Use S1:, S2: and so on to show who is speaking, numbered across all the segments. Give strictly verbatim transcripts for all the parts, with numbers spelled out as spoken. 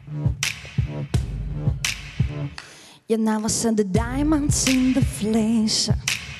S1: You never seen the diamonds in the flesh.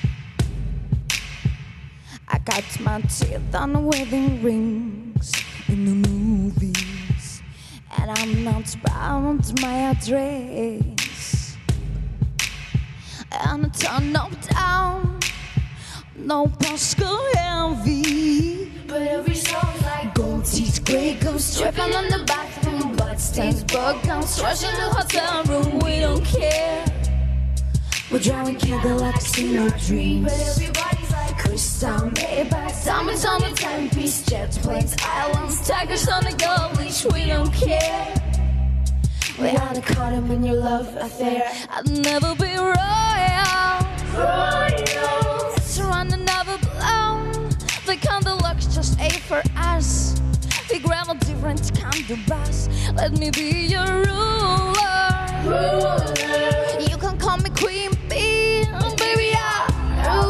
S1: I got my teeth on wedding rings in the movies, and I'm not bound my address. And I turn up down, no Pascal envy.
S2: But every song's like
S1: Gold teeth, grey goes dripping on the bathroom, blood stains, bug counts, rushing the hotel room. We don't care. We're driving Cadillacs in our dreams.
S2: But everybody's like
S1: Crystal, Maybach, diamonds on the timepiece, jet planes, islands, tigers on the gold leash. We don't care. We had to caught him in your love affair. I'd never be royal.
S2: royals.
S1: It's around and never blown. The kind of luck's just A for us. We grab a different kind of bus. Let me be your ruler.
S2: Ruler.
S1: You can call me Queen Bee, oh, baby, I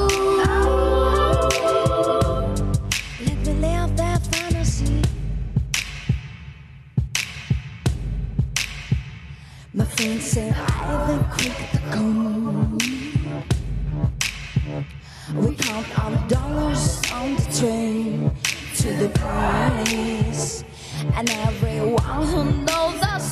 S1: rule. Let me live that fantasy. My friends say I the quick to come. We count our dollars on the train to the place, and everyone who knows us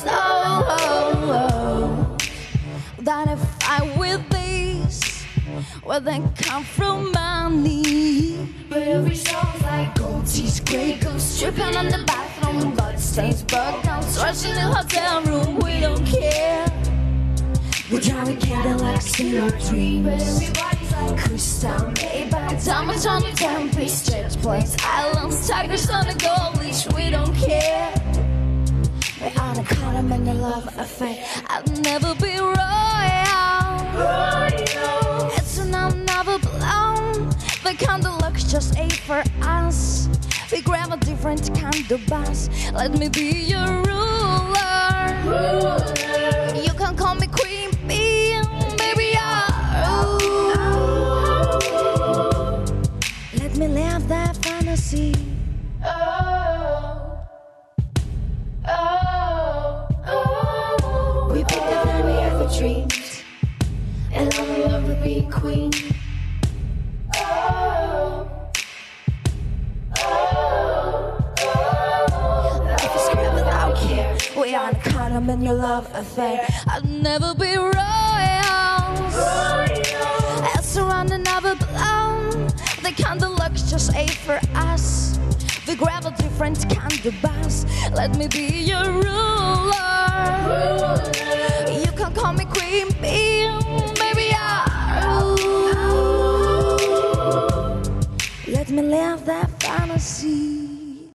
S1: know that if I with these, well then come from money.
S2: But every song's like
S1: Gold teeth, grey goes dripping on the bathroom, blood stains, bug counts, rushing the hotel room. We don't care. We're driving Cadillacs in our dreams.
S2: But everybody's like
S1: Crystal, Maybach, diamonds on the timepiece, jet planes, islands, tigers on the gold leash. We don't care. We are the condom in your love affair. I'll never be royal.
S2: royals.
S1: It's an I'll never blown. The kind of luck's just A for us. We grab a different kind of bus. Let me be your ruler.
S2: Ruler.
S1: You can call me Queen Bee, baby, I rule. Let me live that fantasy.
S2: Oh. Oh. Oh.
S1: We picked the family of the dreams,
S2: And I'm in love with being queen. Oh. Oh. Oh.
S1: if you scream without care, we are the condom in your love affair. I'll never be royals.
S2: Royals.
S1: It's around and never blown. The kind of luck's just A for us. We grab a different kind of bus. Let me be your ruler.
S2: Ruler.
S1: You can call me Queen Bee, baby, I rule. Let me live that fantasy.